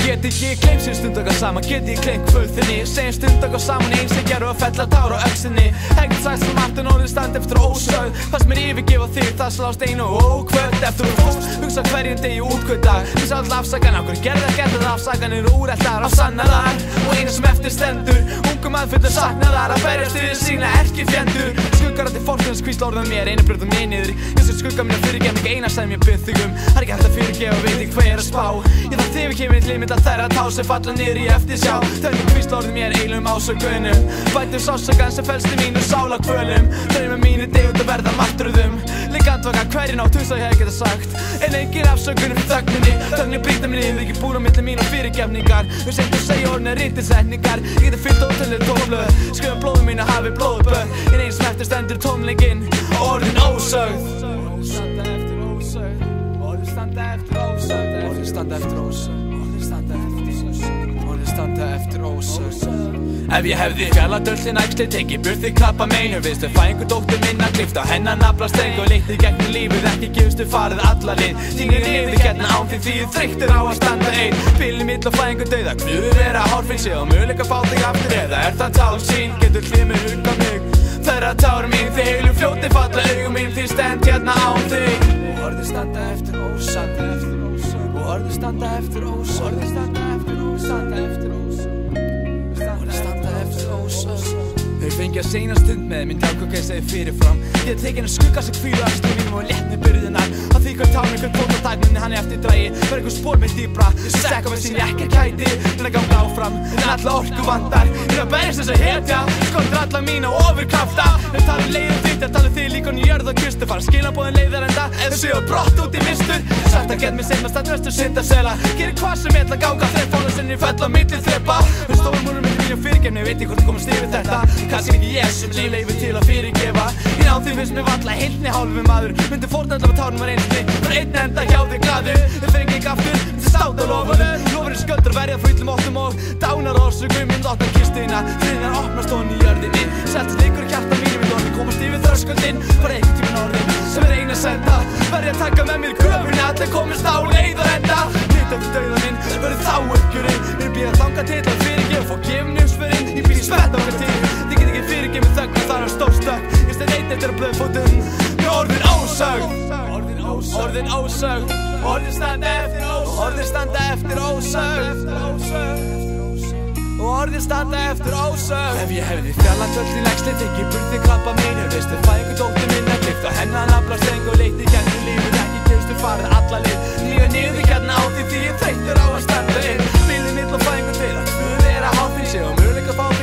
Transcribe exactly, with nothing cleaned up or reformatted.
Get ekki gleym sem stund okkar saman, get ég gleymt kvöldinni. Segjum stund okkar saman eins og gerðu að fella tár á öxinni. Ekkert sagt sem aftur orðið standa eftir ósögð. Fannst mér yfirgefa þig, það slást einu og ókvöld. Eftir þú fórst, hugsa hverjum degi útkvöldag. Þú sá all afsakan, okkur gerði að geta það. Afsakanir úreltar, afsannaðar. Og einu sem eftir stendur, ungum mannfullir saknaðar. Að berjast yfir sína erkifjendur. Skuggarandi fórstundins kvísla orðan mér, einu brjóðum mér niður. Ég sem skugga mín að fyrirgefa mig eina sem ég bið þig um. Það er ekki hægt að fyrirgefa, veit ég hvað ég er að spá. Ég þarf þegar kemur í limit að þærra tá sem falla niður í eftirsjá. Þörnum kvísla orðið mér eilum ásökunum. Bætum sásakan sem felst í mínu sálakvölum. Draumar mínir dey út að verða martröðum. Líka andvaka hverjir nátt hugsa ég hef getað sagt. En engin afsökunum fyrir þögninni. Þögnin brýta mér niður, ekki búin á milli mín og fyrirgefningar. Við segjum þú segja orðin er rítisetningar. Ég geti fyllt ótrúlega tómblöð. Skrifa blóðum mín að hafi blóðböð. En eins sem eftir stendur tómleikinn og orðin ósögð. Orðin standa eftir ósögð. Orðin standa eftir ósögð. Orðin standa eftir ósögð. Orðin standa eftir ósögð. Ef ég hefði fjallað döllin æxli, tekið burði krabba meinu. Viðstu fæðingu dóttur minna, klift á hennar nafla streng og leitt í gegnum lífið, ekki gefstu farið alla lið. Þínir liði hérna án því því ég þreyttur á að standa ein. Bilið mitt og fæðingu dauða, knúður vera hárfinn sig og möguleika fá þig aftur. Eða er það tálsýn, getur hlimur undan mig. Þeirra tárum mín, þið heilu fljóti falla augum mín, því stend hérna án þig. Og orðið standa eftir ósögð. Og orðið standa eftir ósögð. Orðið standa eftir ósögð. Þau fengi að segna stund með minn dag hvað ég segi fyrirfram. Ég hef tekinn að skugga sig kvílu af stöðum mínum og létt með byrðunar. Á því hver tánu, hver tótt á dækninni hann er eftir drægi. Verð einhver spór með dýbra, sekka með sín ég ekki er kæti. Reyna að ganga áfram, en alla orku vantar. Ég er að berjast þess að hetja, skortir alla mína og ofurkrafta. Við talum leiðum þitt, en talum þig líka í jörð og kustu. Fara skilabóðin leiðar enda, þau séu brott út í mistur. Sagt að get mér seinast að drestur syndasela. Gerir hvað sem ég ætla að ganga þrepp, fóla sinni fell á milli þrepa. Við stóðum múrum milli mín og fyrirgefni, veit ég hvort þú komast yfir þetta. Kannski ekki ég sem líf leifi til að fyrirgefa. Ég ná því finnst mér valla heilni hálfu maður. Myndi fórnandla með tárnum var einsti, bara einn enda hjá þig glaður. Þau fengi ekki aftur, myndi státa lofunum. Lofurinn sköldur verja frá illum óttum og dánar orsökum minn láta kistina. Þriðan opnast hon í jörðinni. Seltist leikur hjarta mínu við orðin komast yfir þröskuldinn. Bara einhvern tímann orðin sem er eina senda. Verði að taka með mér kröfunni, allir komist á leið og enda. Mitt eftir dauða minn, verður þá uppgjörinn. Mér býð að þanga til að fyrirgefa, fá gefnumsförinn. Ég býð í svett okkar til, þið get ekki fyrirgefið þögn og þar er stórstökk. Ég stend einn eftir að blöðfótum með orðin ósögð. Orðin ósögð. Orðin standa eftir ósögð. Orðin standa eftir ósögð. Og orðin standa eftir ósögð. Ef ég hefði fjallað döllin æxli, tekið burði krabba meinu. Viðstu fæðingu dóttur minna, klift á hennar nafla streng og leitt í gegnum lífið, ekki gefstu farið alla lið. Lífið niður hérna á því því ég þreyttur á að standa inn. Bilið mitt og fæðingu dauða, knúður vera hárfinn sig og möguleika fá